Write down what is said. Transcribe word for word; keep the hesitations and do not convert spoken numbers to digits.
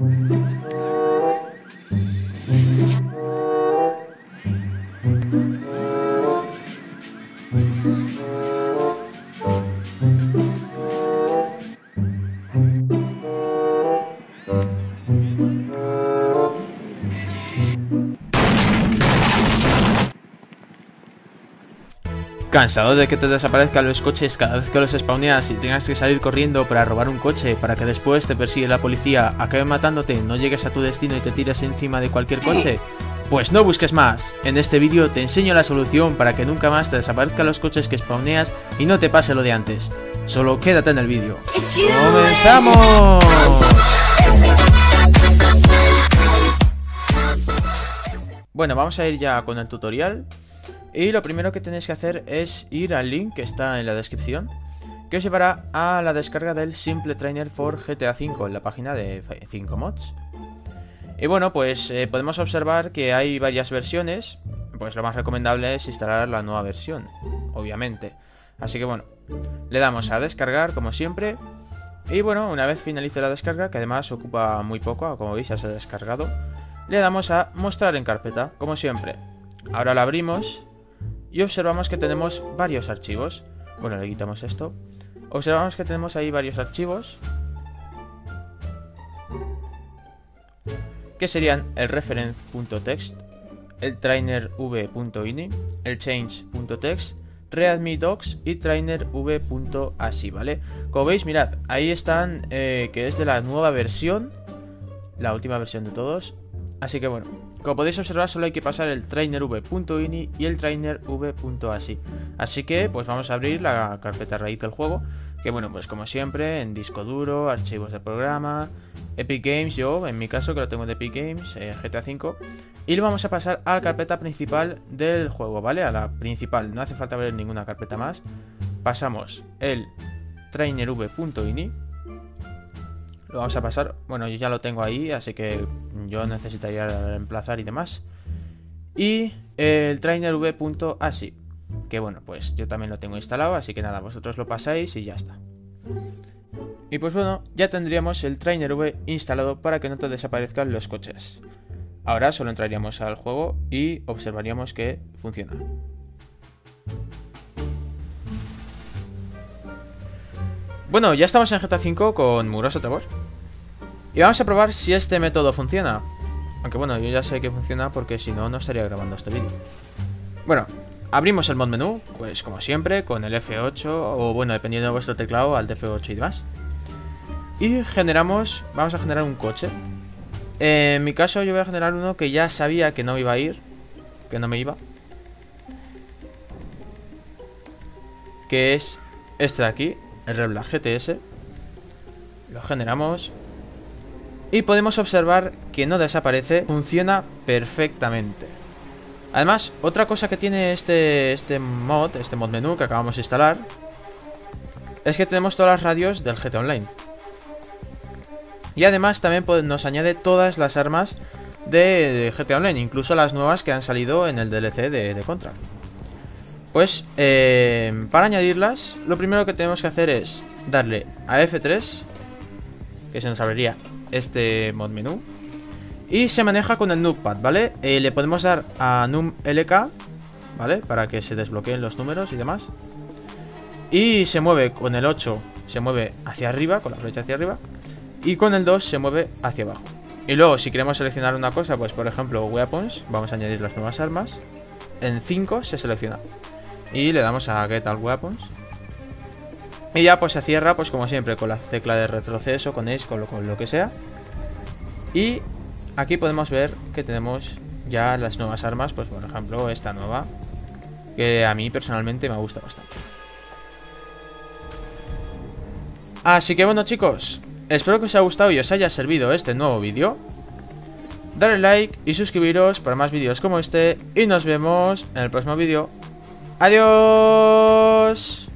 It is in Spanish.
¿Cansado de que te desaparezcan los coches cada vez que los spawneas y tengas que salir corriendo para robar un coche para que después te persigue la policía, acabe matándote, no llegues a tu destino y te tires encima de cualquier coche? Pues no busques más. En este vídeo te enseño la solución para que nunca más te desaparezcan los coches que spawneas y no te pase lo de antes. Solo quédate en el vídeo. ¡Comenzamos! Bueno, vamos a ir ya con el tutorial. Y lo primero que tenéis que hacer es ir al link que está en la descripción, que os llevará a la descarga del Simple Trainer for G T A cinco en la página de cinco mods. Y bueno, pues eh, podemos observar que hay varias versiones. Pues lo más recomendable es instalar la nueva versión, obviamente. Así que bueno, le damos a descargar como siempre. Y bueno, una vez finalice la descarga, que además ocupa muy poco, como veis ya se ha descargado, le damos a mostrar en carpeta, como siempre. Ahora la abrimos y observamos que tenemos varios archivos. Bueno, le quitamos esto. Observamos que tenemos ahí varios archivos, que serían el reference.txt, el trainerv.ini, el change.txt, readme.docs y trainerv.asi, ¿vale? Como veis, mirad, ahí están, eh, que es de la nueva versión, la última versión de todos. Así que bueno, como podéis observar, solo hay que pasar el trainerv.ini y el trainerv.asi. Así que pues vamos a abrir la carpeta raíz del juego, que bueno, pues como siempre, en disco duro, archivos de programa, Epic Games, yo en mi caso que lo tengo de Epic Games, eh, G T A cinco. Y lo vamos a pasar a la carpeta principal del juego, ¿vale? A la principal, no hace falta ver ninguna carpeta más. Pasamos el trainerv.ini. Lo vamos a pasar, bueno, yo ya lo tengo ahí, así que yo necesitaría reemplazar y demás. Y el trainerv.asi, que bueno, pues yo también lo tengo instalado, así que nada, vosotros lo pasáis y ya está. Y pues bueno, ya tendríamos el trainerv instalado para que no te desaparezcan los coches. Ahora solo entraríamos al juego y observaríamos que funciona. Bueno, ya estamos en G T A cinco con Mugroso Trevor. Y vamos a probar si este método funciona. Aunque bueno, yo ya sé que funciona porque si no, no estaría grabando este vídeo. Bueno, abrimos el mod menú, pues como siempre, con el F ocho, o bueno, dependiendo de vuestro teclado, al F ocho y demás. Y generamos, vamos a generar un coche. En mi caso yo voy a generar uno que ya sabía que no iba a ir, que no me iba, que es este de aquí, el Rebla G T S. Lo generamos y podemos observar que no desaparece, funciona perfectamente. Además, otra cosa que tiene este, este mod, este mod menú que acabamos de instalar, es que tenemos todas las radios del G T A Online. Y además también nos añade todas las armas de G T A Online, incluso las nuevas que han salido en el D L C de, de Contra. Pues eh, para añadirlas, lo primero que tenemos que hacer es darle a F tres, que se nos abriría este mod menú, y se maneja con el numpad, ¿vale? Eh, le podemos dar a num L K, ¿vale? Para que se desbloqueen los números y demás. Y se mueve con el ocho, se mueve hacia arriba, con la flecha hacia arriba, y con el dos se mueve hacia abajo. Y luego, si queremos seleccionar una cosa, pues por ejemplo Weapons, vamos a añadir las nuevas armas. En cinco se selecciona y le damos a Get All Weapons. Y ya pues se cierra, pues como siempre, con la tecla de retroceso, con Ace, con lo, con lo que sea. Y aquí podemos ver que tenemos ya las nuevas armas, pues por ejemplo esta nueva, que a mí personalmente me gusta bastante. Así que bueno, chicos, espero que os haya gustado y os haya servido este nuevo vídeo. Dale like y suscribiros para más vídeos como este. Y nos vemos en el próximo vídeo. ¡Adiós!